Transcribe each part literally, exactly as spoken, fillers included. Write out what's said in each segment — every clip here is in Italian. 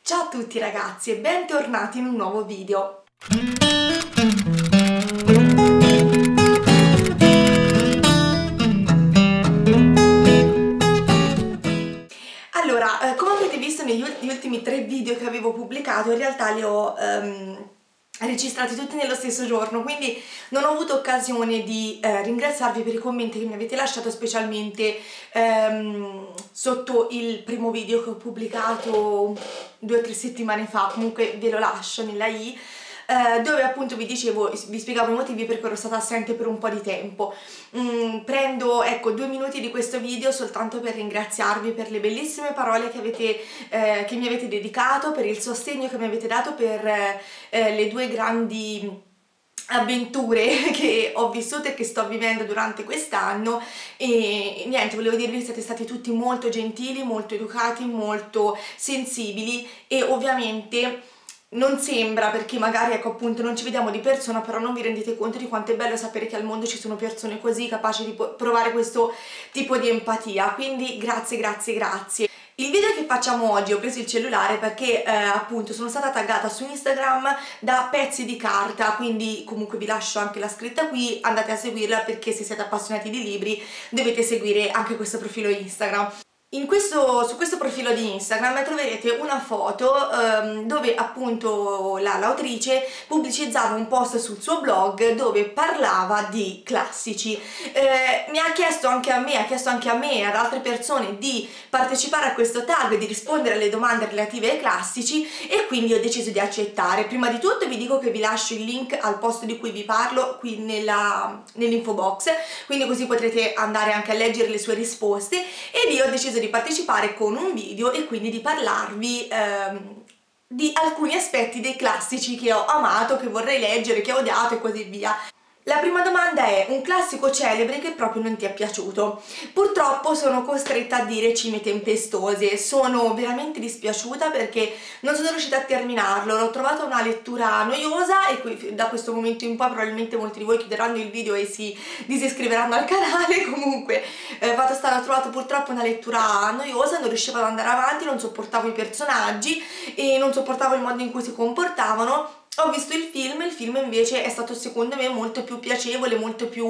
Ciao a tutti ragazzi e bentornati in un nuovo video. Allora, eh, come avete visto negli ultimi tre video che avevo pubblicato, in realtà li ho um, registrati tutti nello stesso giorno, quindi non ho avuto occasione di eh, ringraziarvi per i commenti che mi avete lasciato, specialmente ehm, sotto il primo video che ho pubblicato due o tre settimane fa. Comunque ve lo lascio nella i, eh, dove appunto vi dicevo, vi spiegavo i motivi per cui ero stata assente per un po' di tempo. Mm, prendo ecco due minuti di questo video soltanto per ringraziarvi per le bellissime parole che, avete, eh, che mi avete dedicato, per il sostegno che mi avete dato, per eh, le due grandi avventure che ho vissuto e che sto vivendo durante quest'anno. E niente, volevo dirvi che siete stati tutti molto gentili, molto educati, molto sensibili, e ovviamente non sembra, perché magari ecco appunto non ci vediamo di persona, però non vi rendete conto di quanto è bello sapere che al mondo ci sono persone così capaci di provare questo tipo di empatia. Quindi grazie, grazie, grazie. Il video che facciamo oggi, ho preso il cellulare perché eh, appunto sono stata taggata su Instagram da Pezzi di Carta, quindi comunque vi lascio anche la scritta qui, andate a seguirla, perché se siete appassionati di libri dovete seguire anche questo profilo Instagram. In questo, su questo profilo di Instagram troverete una foto um, dove appunto l'autrice pubblicizzava un post sul suo blog dove parlava di classici. Eh, mi ha chiesto anche a me, ha chiesto anche a me e ad altre persone di partecipare a questo tag, di rispondere alle domande relative ai classici, e quindi ho deciso di accettare. Prima di tutto vi dico che vi lascio il link al post di cui vi parlo qui nell'info box, quindi così potrete andare anche a leggere le sue risposte, ed io ho deciso di partecipare con un video e quindi di parlarvi ehm, di alcuni aspetti dei classici che ho amato, che vorrei leggere, che ho odiato e così via. La prima domanda è: un classico celebre che proprio non ti è piaciuto? Purtroppo sono costretta a dire Cime tempestose. Sono veramente dispiaciuta perché non sono riuscita a terminarlo, l'ho trovata una lettura noiosa, e qui, da questo momento in poi probabilmente molti di voi chiuderanno il video e si disiscriveranno al canale. Comunque eh, fatto sta, l'ho trovato purtroppo una lettura noiosa, non riuscivo ad andare avanti, non sopportavo i personaggi e non sopportavo il modo in cui si comportavano. Ho visto il film, il film invece è stato secondo me molto più piacevole, molto più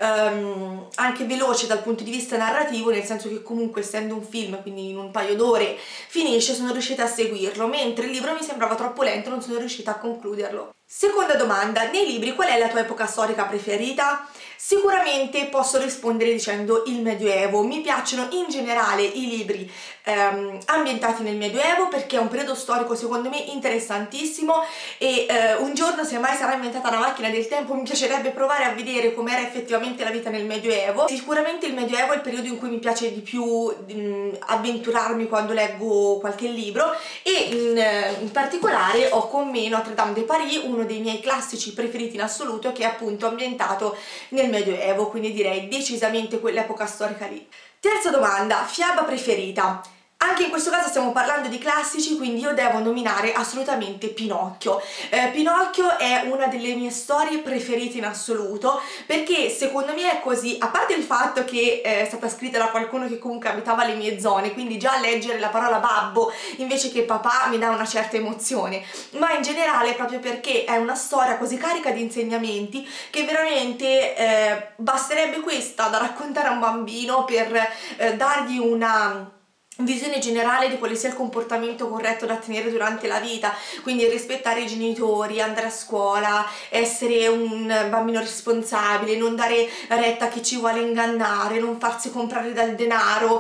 um, anche veloce dal punto di vista narrativo, nel senso che comunque essendo un film, quindi in un paio d'ore finisce, sono riuscita a seguirlo, mentre il libro mi sembrava troppo lento, non sono riuscita a concluderlo. Seconda domanda: nei libri qual è la tua epoca storica preferita? Sicuramente posso rispondere dicendo il Medioevo. Mi piacciono in generale i libri ehm, ambientati nel Medioevo, perché è un periodo storico secondo me interessantissimo, e eh, un giorno, se mai sarà inventata una macchina del tempo, mi piacerebbe provare a vedere com'era effettivamente la vita nel Medioevo. Sicuramente il Medioevo è il periodo in cui mi piace di più mh, avventurarmi quando leggo qualche libro, e in, in particolare ho con me Notre Dame de Paris, uno dei miei classici preferiti in assoluto, che è appunto ambientato nel Medioevo, quindi direi decisamente quell'epoca storica lì. Terza domanda: fiaba preferita? Anche in questo caso stiamo parlando di classici, quindi io devo nominare assolutamente Pinocchio. Eh, Pinocchio è una delle mie storie preferite in assoluto, perché secondo me è così, a parte il fatto che è stata scritta da qualcuno che comunque abitava le mie zone, quindi già leggere la parola babbo invece che papà mi dà una certa emozione, ma in generale proprio perché è una storia così carica di insegnamenti che veramente eh, basterebbe questa da raccontare a un bambino per eh, dargli una visione generale di quale sia il comportamento corretto da tenere durante la vita, quindi rispettare i genitori, andare a scuola, essere un bambino responsabile, non dare retta a chi ci vuole ingannare, non farsi comprare dal denaro.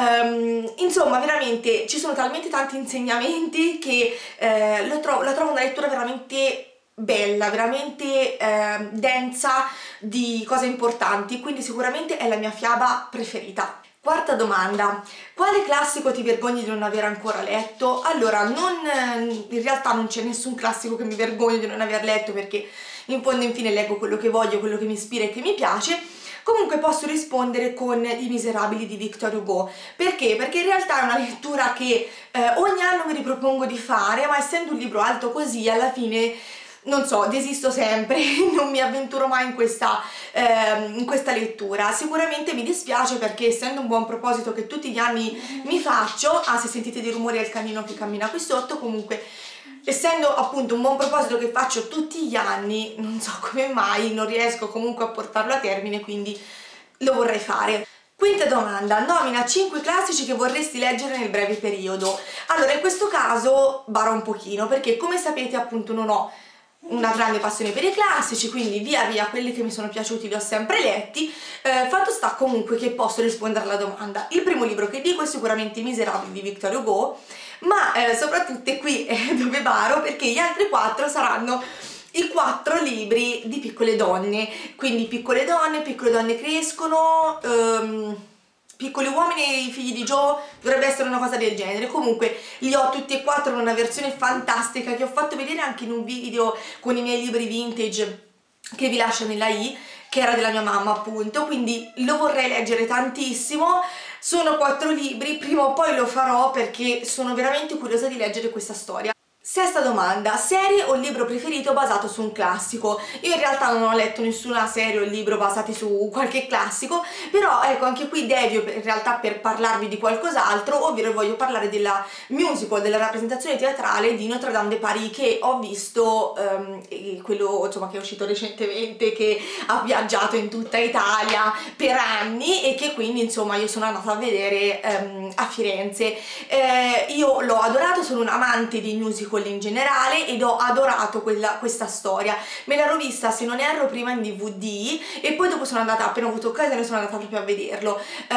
Um, insomma, veramente ci sono talmente tanti insegnamenti che eh, lo trovo, la trovo una lettura veramente bella, veramente eh, densa di cose importanti, quindi sicuramente è la mia fiaba preferita. Quarta domanda: quale classico ti vergogni di non aver ancora letto? Allora, non, in realtà non c'è nessun classico che mi vergogno di non aver letto, perché in fondo in fine leggo quello che voglio, quello che mi ispira e che mi piace. Comunque posso rispondere con I Miserabili di Victor Hugo. Perché? Perché in realtà è una lettura che eh, ogni anno mi ripropongo di fare, ma essendo un libro alto così, alla fine non so, desisto sempre, non mi avventuro mai in questa, eh, in questa lettura. Sicuramente mi dispiace perché, essendo un buon proposito che tutti gli anni mi faccio, ah, se sentite dei rumori è il camino che cammina qui sotto, comunque essendo appunto un buon proposito che faccio tutti gli anni, non so come mai non riesco comunque a portarlo a termine, quindi lo vorrei fare. Quinta domanda: nomina cinque classici che vorresti leggere nel breve periodo. Allora, in questo caso baro un pochino, perché come sapete appunto non ho una grande passione per i classici, quindi via via quelli che mi sono piaciuti li ho sempre letti. Eh, fatto sta comunque che posso rispondere alla domanda. Il primo libro che dico è sicuramente I Miserabili di Victor Hugo, ma eh, soprattutto è qui eh, dove baro, perché gli altri quattro saranno i quattro libri di Piccole Donne, quindi Piccole Donne, Piccole Donne Crescono, um, Piccoli Uomini e i Figli di Joe, dovrebbe essere una cosa del genere. Comunque li ho tutti e quattro in una versione fantastica che ho fatto vedere anche in un video con i miei libri vintage che vi lascio nella i, che era della mia mamma appunto, quindi lo vorrei leggere tantissimo. Sono quattro libri, prima o poi lo farò perché sono veramente curiosa di leggere questa storia. Sesta domanda: serie o libro preferito basato su un classico? Io in realtà non ho letto nessuna serie o libro basati su qualche classico, però ecco, anche qui devio in realtà per parlarvi di qualcos'altro, ovvero voglio parlare della musical, della rappresentazione teatrale di Notre Dame de Paris, che ho visto, um, quello insomma che è uscito recentemente, che ha viaggiato in tutta Italia per anni e che quindi insomma io sono andata a vedere um, a Firenze. Eh, io l'ho adorato, sono un amante di musical in generale ed ho adorato quella, questa storia. Me l'ero vista, se non erro, prima in D V D e poi dopo sono andata, appena ho avuto occasione, sono andata proprio a vederlo.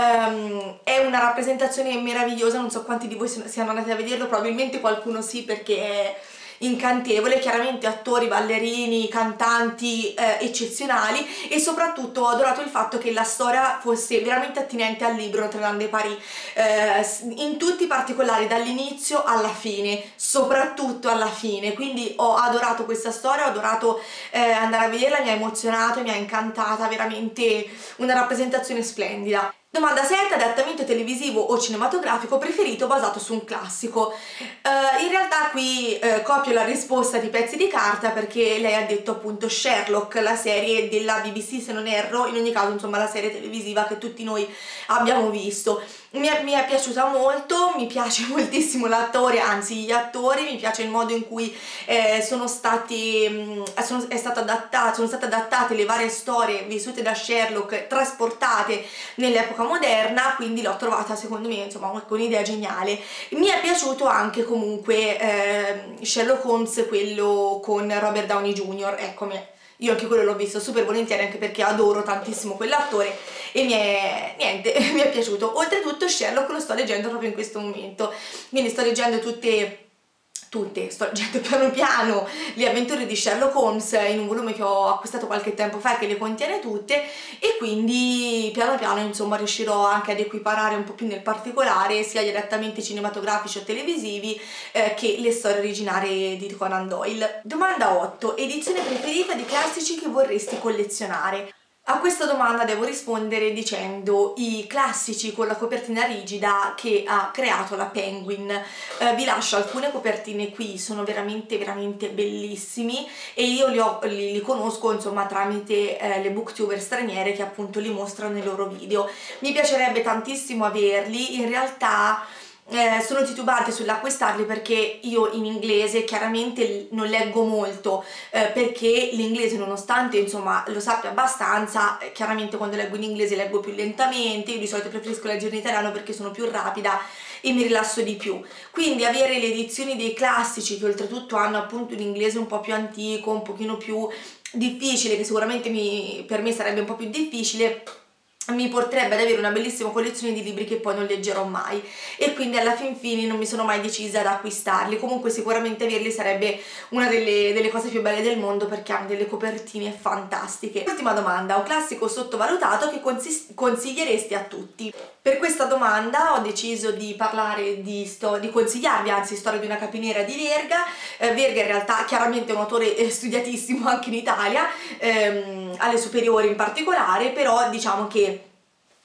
Um, è una rappresentazione meravigliosa, non so quanti di voi siano andati a vederlo, probabilmente qualcuno sì, perché è incantevole, chiaramente attori, ballerini, cantanti eh, eccezionali, e soprattutto ho adorato il fatto che la storia fosse veramente attinente al libro Notre Dame de Paris, eh, in tutti i particolari, dall'inizio alla fine, soprattutto alla fine, quindi ho adorato questa storia, ho adorato eh, andare a vederla, mi ha emozionato, mi ha incantata, veramente una rappresentazione splendida. Domanda sette: adattamento televisivo o cinematografico preferito basato su un classico. Uh, in realtà qui uh, copio la risposta di Pezzi di Carta, perché lei ha detto appunto Sherlock, la serie della B B C se non erro, in ogni caso insomma la serie televisiva che tutti noi abbiamo visto. Mi è, mi è piaciuta molto, mi piace moltissimo l'attore, anzi gli attori, mi piace il modo in cui eh, sono stati, mh, sono, è stato adattato, sono state adattate le varie storie vissute da Sherlock, trasportate nell'epoca moderna, quindi l'ho trovata secondo me insomma un'idea geniale. Mi è piaciuto anche comunque eh, Sherlock Holmes, quello con Robert Downey junior, eccomi. Io anche quello l'ho visto super volentieri, anche perché adoro tantissimo quell'attore e mi è, niente, mi è piaciuto. Oltretutto Sherlock lo sto leggendo proprio in questo momento, quindi sto leggendo tutte, tutte, sto leggendo piano piano le avventure di Sherlock Holmes in un volume che ho acquistato qualche tempo fa, che le contiene tutte, e quindi piano piano insomma riuscirò anche ad equiparare un po' più nel particolare sia gli adattamenti cinematografici o televisivi eh, che le storie originarie di Conan Doyle. Domanda otto: edizione preferita di classici che vorresti collezionare? A questa domanda devo rispondere dicendo i classici con la copertina rigida che ha creato la Penguin. Eh, vi lascio alcune copertine qui, sono veramente veramente bellissimi e io li, ho, li, li conosco insomma tramite eh, le booktuber straniere che appunto li mostrano nei loro video. Mi piacerebbe tantissimo averli, in realtà Eh, sono titubante sull'acquistarli perché io in inglese chiaramente non leggo molto, eh, perché l'inglese, nonostante insomma lo sappia abbastanza, eh, chiaramente quando leggo in inglese leggo più lentamente. Io di solito preferisco leggere in italiano perché sono più rapida e mi rilasso di più, quindi avere le edizioni dei classici che oltretutto hanno appunto un inglese un po' più antico, un pochino più difficile, che sicuramente mi, per me sarebbe un po' più difficile, mi porterebbe ad avere una bellissima collezione di libri che poi non leggerò mai, e quindi alla fin fine non mi sono mai decisa ad acquistarli. Comunque sicuramente averli sarebbe una delle, delle cose più belle del mondo, perché hanno delle copertine fantastiche. Ultima domanda: un classico sottovalutato che consiglieresti a tutti? Per questa domanda ho deciso di parlare di, sto di consigliarvi anzi Storia di una capinera di Verga. eh, Verga in realtà chiaramente è un autore eh, studiatissimo anche in Italia, ehm, alle superiori in particolare, però diciamo che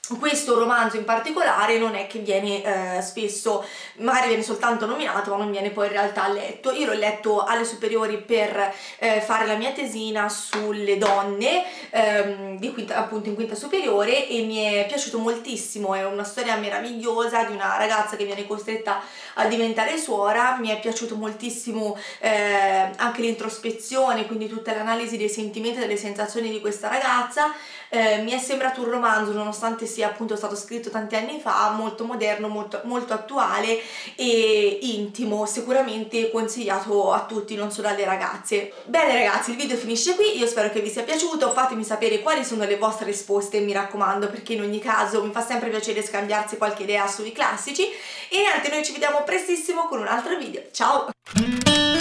questo romanzo in particolare non è che viene eh, spesso, magari viene soltanto nominato ma non viene poi in realtà letto. Io l'ho letto alle superiori per eh, fare la mia tesina sulle donne, ehm, di quinta, appunto in quinta superiore, e mi è piaciuto moltissimo. È una storia meravigliosa di una ragazza che viene costretta a diventare suora. Mi è piaciuto moltissimo eh, anche l'introspezione, quindi tutta l'analisi dei sentimenti e delle sensazioni di questa ragazza. Eh, mi è sembrato un romanzo, nonostante sia appunto stato scritto tanti anni fa, molto moderno, molto, molto attuale e intimo, sicuramente consigliato a tutti, non solo alle ragazze. Bene ragazzi, il video finisce qui, io spero che vi sia piaciuto, fatemi sapere quali sono le vostre risposte, mi raccomando, perché in ogni caso mi fa sempre piacere scambiarsi qualche idea sui classici. E niente, noi ci vediamo prestissimo con un altro video, ciao!